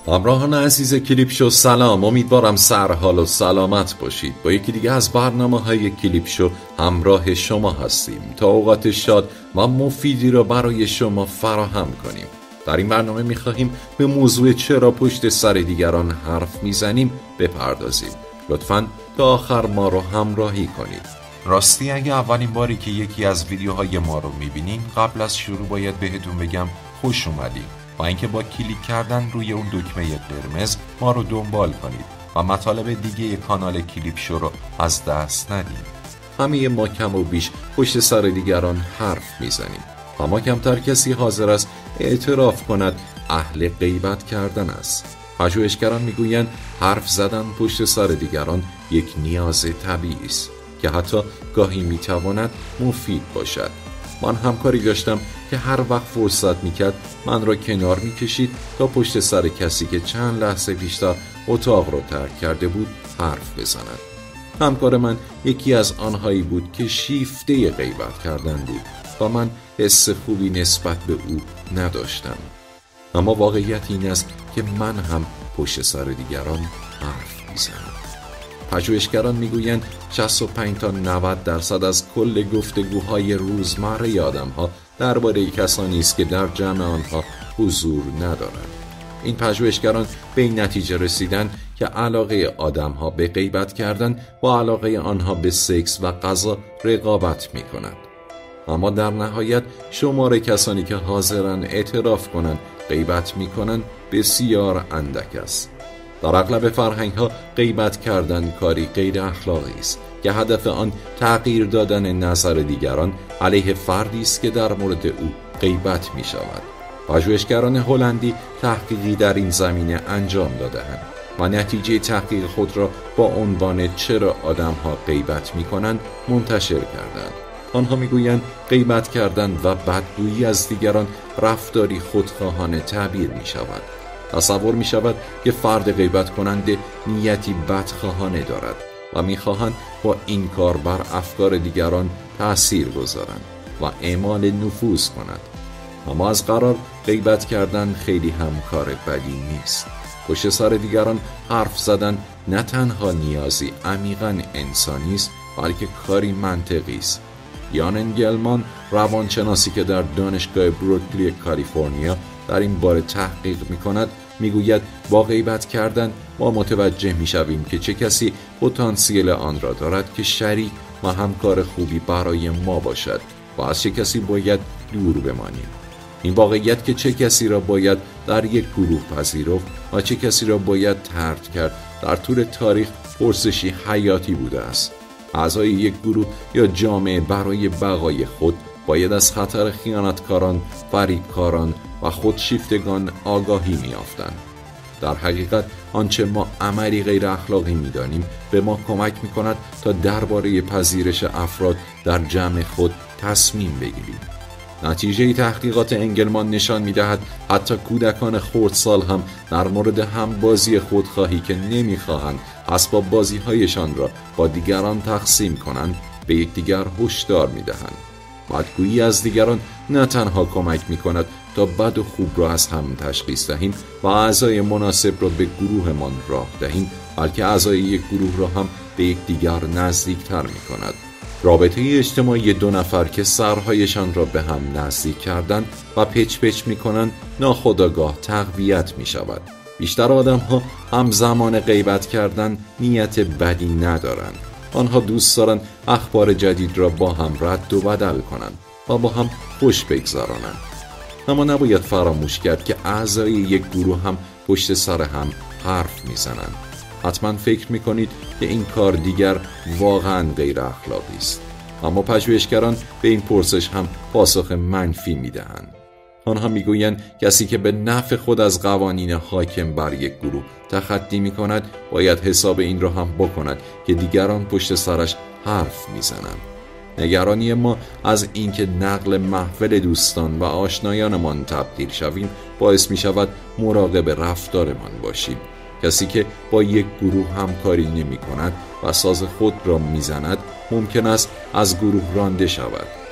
همراهان عزیز کلیپ شو سلام، امیدوارم سرحال و سلامت باشید. با یکی دیگه از برنامه‌های کلیپ شو همراه شما هستیم تا اوقات شاد و مفیدی را برای شما فراهم کنیم. در این برنامه می‌خواهیم به موضوع چرا پشت سر دیگران حرف میزنیم بپردازیم. لطفاً تا آخر ما رو همراهی کنید. راستی اگه اولین باری که یکی از ویدیوهای ما رو میبینین، قبل از شروع باید بهتون بگم خوش اومدید و اینکه با کلیک کردن روی اون دکمه قرمز ما رو دنبال کنید و مطالب دیگه کانال کلیپ شو رو از دست ندید. همه ما کم و بیش پشت سر دیگران حرف میزنیم، اما کمتر کسی حاضر است اعتراف کند اهل غیبت کردن است. پژوهشگران میگویند حرف زدن پشت سر دیگران یک نیاز طبیعی است که حتی گاهی میتواند مفید باشد. من همکاری داشتم که هر وقت فرصت میکرد من را کنار میکشید تا پشت سر کسی که چند لحظه بیشتر اتاق را ترک کرده بود حرف بزند. همکار من یکی از آنهایی بود که شیفته غیبت کردن بود و من حس خوبی نسبت به او نداشتم. اما واقعیت این است که من هم پشت سر دیگران حرف میزنم. پژوهشگران میگویند 65 تا 90% از کل گفتگوهای روزمره آدم‌ها درباره کسانی است که در جمع آنها حضور ندارند. این پژوهشگران به این نتیجه رسیدند که علاقه آدم‌ها به غیبت کردن با علاقه آنها به سکس و غذا رقابت می‌کند. اما در نهایت شمار کسانی که حاضرن اعتراف کنند غیبت می‌کنند بسیار اندک است. در اغلب فرهنگ‌ها غیبت کردن کاری غیر اخلاقی است که هدف آن تغییر دادن نظر دیگران علیه فردی است که در مورد او غیبت می‌شود. پژوهشگران هلندی تحقیقی در این زمینه انجام داده‌اند و نتیجه تحقیق خود را با عنوان چرا آدم‌ها غیبت می‌کنند منتشر کردند. آنها می‌گویند غیبت کردن و بدگویی از دیگران رفتاری خودخواهانه تعبیر می‌شود. تصور می شود که فرد غیبت کننده نیتی بدخواهانه دارد و می خواهند با این کار بر افکار دیگران تأثیر گذارند و اعمال نفوذ کند. اما از قرار غیبت کردن خیلی هم کار بدی نیست. پشت سر دیگران حرف زدن نه تنها نیازی عمیقاً انسانی است، بلکه کاری منطقی است. یان انگلمان روانشناسی که در دانشگاه بروکلی کالیفرنیا در این باره تحقیق می کند میگوید با غیبت کردن ما متوجه می شویم که چه کسی پتانسیل آن را دارد که شریک و همکار خوبی برای ما باشد و از چه کسی باید دور بمانیم. این واقعیت که چه کسی را باید در یک گروه پذیرفت و چه کسی را باید طرد کرد در طول تاریخ پرسشی حیاتی بوده است. اعضای یک گروه یا جامعه برای بقای خود باید از خطر خیانتکاران، فریبکاران و خودشیفتگان آگاهی می‌یافتند. در حقیقت آنچه ما عملی غیر اخلاقی می‌دانیم به ما کمک می‌کند تا درباره پذیرش افراد در جمع خود تصمیم بگیریم. نتیجه تحقیقات انگلمان نشان می‌دهد حتی کودکان خردسال هم در مورد همبازی خودخواهی که نمی‌خواهند اسباب بازی‌هایشان را با دیگران تقسیم کنند به یکدیگر هشدار می‌دهند. بدگویی از دیگران نه تنها کمک می‌کند تا بد و خوب را از هم تشخیص دهیم و اعضای مناسب را به گروهمان راه دهیم، بلکه اعضای یک گروه را هم به یکدیگر نزدیکتر می‌کند. رابطه اجتماعی دو نفر که سرهایشان را به هم نزدیک کردند و پچ می‌کنند ناخودآگاه تقویت می‌شود. بیشتر آدم‌ها همزمان غیبت کردن نیت بدی ندارند. آنها دوست دارند اخبار جدید را با هم رد و بدل کنند و با هم خوش بگذرانند. اما نباید فراموش کرد که اعضای یک گروه هم پشت سر هم حرف میزنند. حتما فکر میکنید که این کار دیگر واقعا غیر اخلاقی است. اما پژوهشگران به این پرسش هم پاسخ منفی میدهند. آنها میگویند کسی که به نفع خود از قوانین حاکم بر یک گروه تخطی میکند باید حساب این را هم بکند که دیگران پشت سرش حرف میزنند. نگرانی ما از اینکه نقل محفل دوستان و آشنایانمان تبدیل شویم باعث می شود مراقب رفتارمان باشیم. کسی که با یک گروه همکاری نمی کند و ساز خود را می زند ممکن است از گروه رانده شود.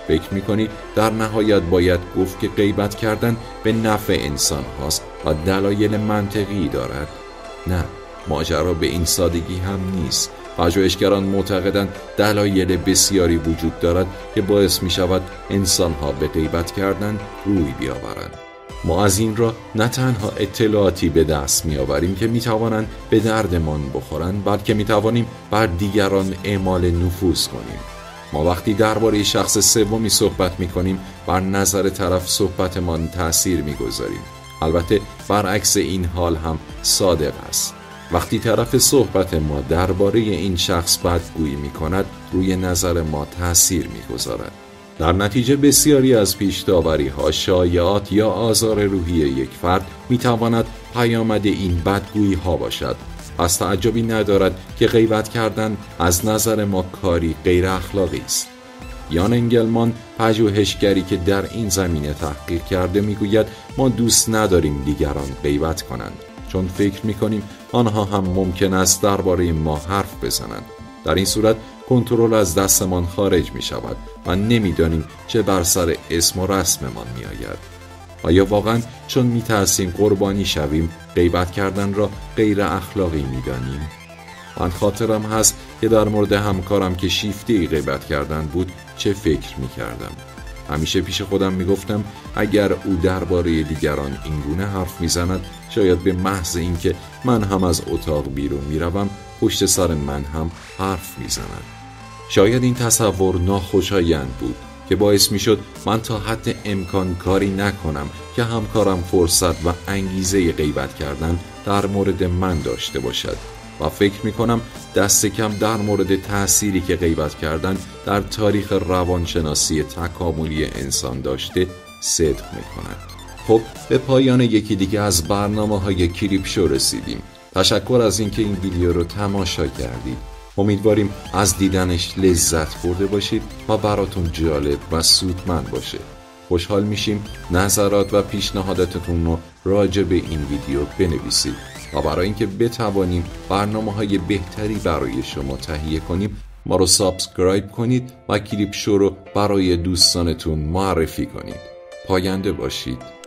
فکر میکنی در نهایت باید گفت که غیبت کردن به نفع انسان هاست و دلایل منطقی دارد؟ نه، ماجرا به این سادگی هم نیست. پژوهشگران معتقدند دلایل بسیاری وجود دارد که باعث می شود انسان ها به غیبت کردن روی بیاورند. ما از این را نه تنها اطلاعاتی به دست می آوریم که می توانند به دردمان بخورند، بلکه می توانیم بر دیگران اعمال نفوذ کنیم. ما وقتی درباره شخص سومی صحبت می کنیم بر نظر طرف صحبتمان تأثیر می گذاریم. البته برعکس این حال هم صادق است. وقتی طرف صحبت ما درباره این شخص بدگویی می کند روی نظر ما تأثیر می گذارد. در نتیجه بسیاری از پیش داوری ها، شایعات یا آزار روحی یک فرد می تواند پیامد این بدگویی ها باشد. پس تعجبی ندارد که غیبت کردن از نظر ما کاری غیر اخلاقی است. یان انگلمان، پژوهشگری که در این زمینه تحقیق کرده، میگوید ما دوست نداریم دیگران غیبت کنند، چون فکر میکنیم آنها هم ممکن است درباره ما حرف بزنند. در این صورت کنترل از دستمان خارج می شود و نمیدانیم چه بر سر اسم و رسممان می آید. آیا واقعا چون می ترسیم قربانی شویم غیبت کردن را غیر اخلاقی می دانیم؟ من خاطرم هست که در مورد همکارم که شیفته غیبت کردن بود چه فکر می کردم. همیشه پیش خودم می گفتم اگر او درباره دیگران اینگونه حرف می زند، شاید به محض اینکه من هم از اتاق بیرون می روم پشت سر من هم حرف می زند. شاید این تصور ناخوشایند بود که باعث می شد من تا حد امکان کاری نکنم که همکارم فرصت و انگیزه غیبت کردن در مورد من داشته باشد و فکر می کنم دست کم در مورد تأثیری که غیبت کردن در تاریخ روانشناسی تکاملی انسان داشته صدق می کند. خب به پایان یکی دیگه از برنامه‌های کلیپ شو رسیدیم. تشکر از اینکه این ویدیو رو تماشا کردید. امیدواریم از دیدنش لذت برده باشید و براتون جالب و سودمند باشه. خوشحال میشیم نظرات و پیشنهاداتتون رو راجع به این ویدیو بنویسید و برای اینکه بتوانیم برنامه‌های بهتری برای شما تهیه کنیم ما رو سابسکرایب کنید و کلیپ شو رو برای دوستانتون معرفی کنید. پاینده باشید.